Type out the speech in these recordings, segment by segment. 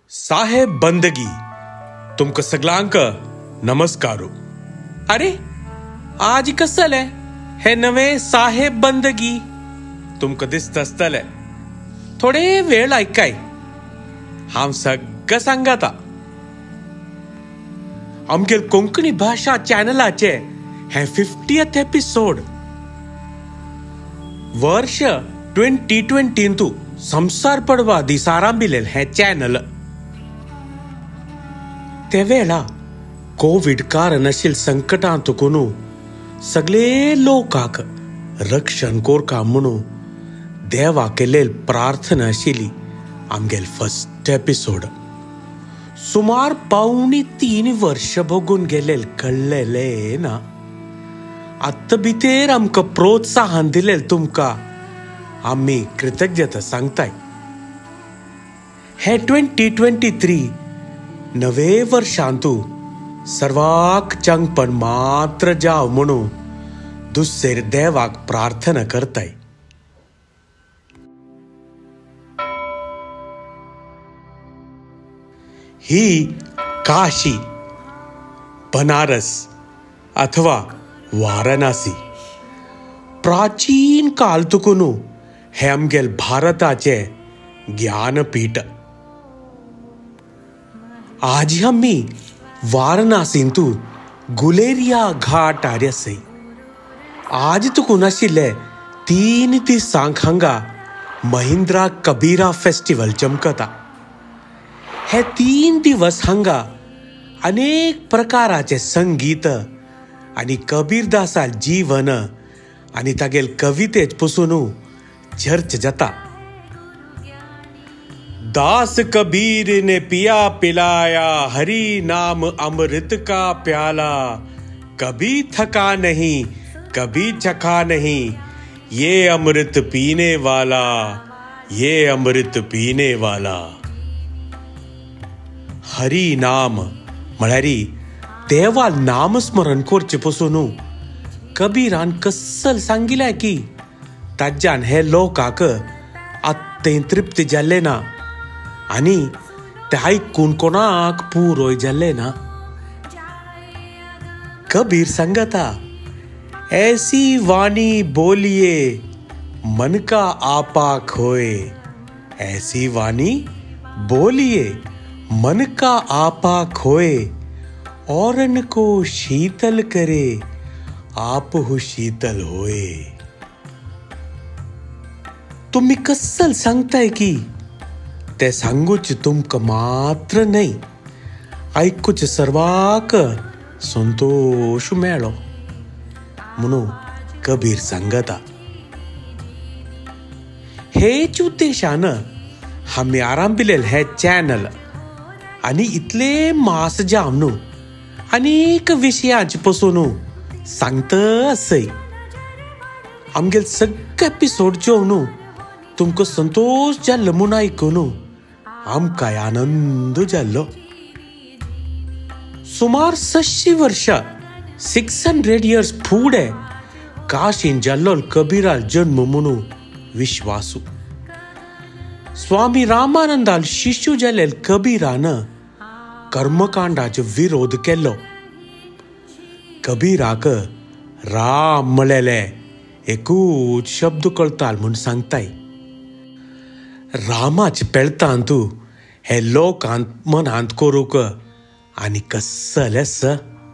साहेब बंदगी तुमक सगळ्यांक नमस्कारू. अरे आज कसले हे नवे साहेब बंदगी तुमक दिसत असतले. थोडे वेळ ऐकाय हांव सगळं सांगता. आमगेल कोंकणी भाषा चॅनलाचे हे 50th एपिसोड. वर्ष 2020 संसार पडवा दिसारांबिलेल हे चॅनल. ते वेळा कोविड कारण आशिल संकटांत कोणू सगळे लोकांक रक्षण कोरका म्हणू देवा केलेल प्रार्थना आशिली आमगेल फर्स्ट एपिसोड. सुमार 2.5 वर्ष भोगून गेलेल कळलेले ना. आत्ता भितर आमकां प्रोत्साहन दिलेल तुमका आम्ही कृतज्ञता सांगताय. हे 2023 नवे वर्षांतू सर्वाक चांगपण मात्र जाव म्हणू दुसरे देवाक प्रार्थना करताय. ही काशी, बनारस अथवा वाराणसी प्राचीन काल तुकुनू हे आमगेल भारताचे ज्ञानपीठ. आज आम्ही वाराणसींतू गुलेरिया घाट आर्यसई. आज तुकून आशिल्ले 3 दिसांक हांगा महिंद्रा कबीरा फेस्टिवल चमकता. हे 3 दिवस हांगा अनेक प्रकाराचे संगीत आणि कबीरदासा जीवन आणि तागेल कवितेच पसून चर्च जाता. दास कबीर ने पिया पिलाया हरि नाम अमृत का प्याला. कभी थका नहीं कभी चखा नहीं ये अमृत पीने वाला, ये अमृत पीने वाला. हरि नाम म्हळ्यार देवा नामस्मरण करचे पसून कबीरान कसल सांगिल्लें की ताज्यान हे लोकांक आत्तें तृप्ती जाल्ले ना आनी ते आयकून कोणाक पुरोय जाल्ले ना. कबीर सांगता, ऐसी वाणी बोलिए मन का आपा खोए. ऐसी वाणी बोलिए मन का आपा खोए औरन को शीतल करे आप हु शीतल होए. तुम्ही कसल सांगताय की ते सांगूच तुमक मात्र नाही ऐकूच सर्वाक संतोष मेळो म्हणून कबीर सांगता. हेच उद्देशान आम्ही आरंभिलेल हे चॅनल आणि इतले मास जावन अनेक विशयांचे पसून सांगत असय. आमगेल सगळे एपिसोड जेवन तुमकां संतोष जाल्लो म्हूण आयकून आमकांय आनंद जाल्लो. सुमार 600 वर्षां 600 years फुडें काशीन जाल्लो कबीराल जन्म म्हणून विश्वासू. स्वामी रामानंदाल शिष्य जाल्लेल कबीरान कर्मकांडाचो विरोध केलो. कबीराक राम म्हळेले एकूच शब्द कळताल म्हूण सांगताय. रामाच पेळतांत हे लोकांत मनांत करूक आनी कसले स.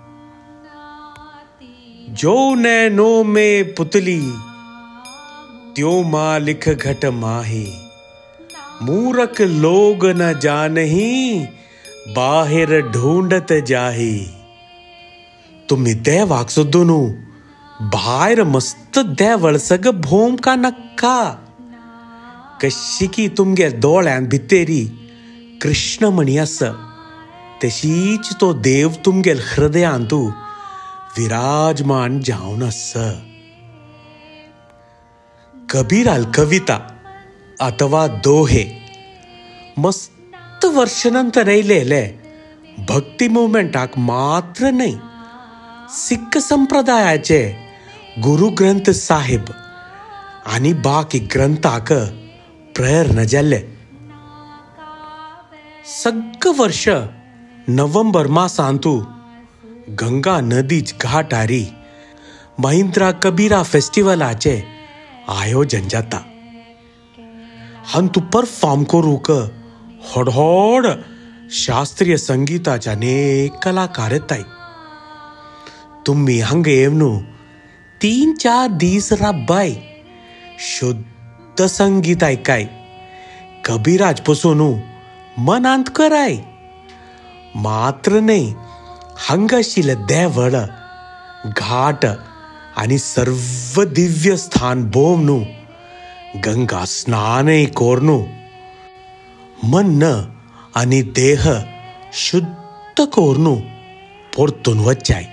जो नैनो में पुतली त्यो मालिक घट माही. मूरख लोग न जानही बाहेर ढूंढत जाही. तुम्ही देवाक सोदून भायर मस्त देवळ सग भोमका नक्का. कशी की तुमगे दोळ्यान भितेरी कृष्णमणी आसा तशीच तो देव तुमगेल हृदयांत विराजमान जावन आसा. कबीराल कविता अथवा दोहे मस्त वर्षानंतर येयलेले भक्ती मुवमेंटाक मात्र नाही सिख संप्रदायाचे गुरु ग्रंथ साहिब आणि बाकी ग्रंथाक प्रेरणा जाल्ले. सगळं वर्ष नवंबर मासांतू गंगा नदीच घाट आरी महिंद्रा कबीरा फेस्टिवलाचे आयोजन जाता. हंतु परफॉर्म करूक होड शास्त्रीय संगीताच्या अनेक कलाकार येताय. तुम्ही हांगा येवनू 3-4 दीस राबाय शुद्ध संगीत ऐकाय. कबीराज पासून मनांत कराय. मात्र नाही हांगाशिल्ले देवळ घाट आणि सर्व दिव्य स्थान भोवनू गंगा स्नानय कोरनू मन आणि देह शुद्ध कोरनू परतून वच्चाय.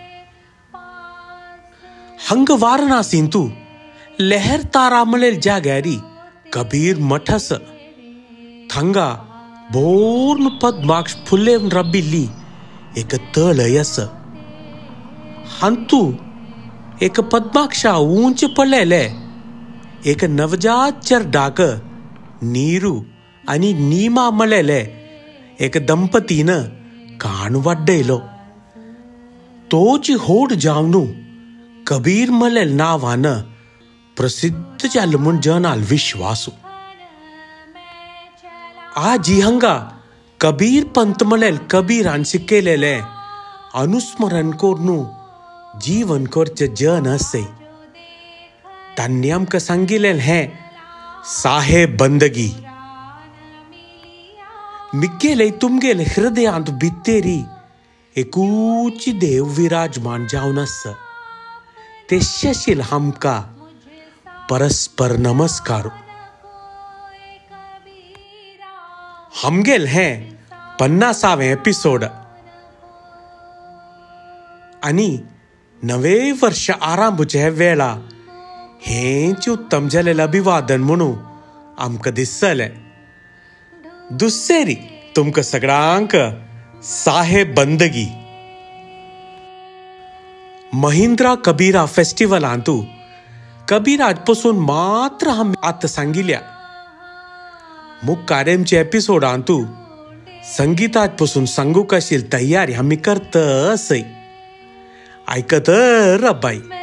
हंग वाराणसींतू लहर तारा मळेल जाग्यारी कबीर मठस थंगा बोर्न पद्माक्ष फुलेवन रबिल्ली एक तळयस. हंतू एक पद्माक्षा ऊंच पडलेले एक नवजात चरडाक नीरू आणि नीमा मळेले एक दंपतीनं कान वाड्डयलो. तोची होड जावनू कबीर मळेल नावानं प्रसिद्ध जाल म्हूण जनाल विश्वासू. आजी हंगा कबीर पंत मळेल कबीरान शिकयलेले अनुस्मरण करूनू जीवन करचे जन असे. तांणी आमकां सांगिल्लें हें साहेब बंदगी. मिगेले तुमगेले हृदयांत भितरी एकूच देव विराजमान जावन आसा. तेशेशील आमकां परस्पर नमस्कार. हमगेल हें 50वें एपिसोड आनी नवे वर्ष आरंभचे वेळा हेंच उत्तम जालेलें अभिवादन म्हणून आमकां दिसतलें. दुसरी तुमकां सगळ्यांक साहेब बंदगी. महिंद्रा कबीरा फेस्टिवलांतू कबीराज पासून मात्र आमी आतां सांगिल्ल्या. मुखारेमच्या एपिसोडांतू संगीताज पासून सांगूक आशिल्ली तयारी आमी करतसय. आयकत रबाय.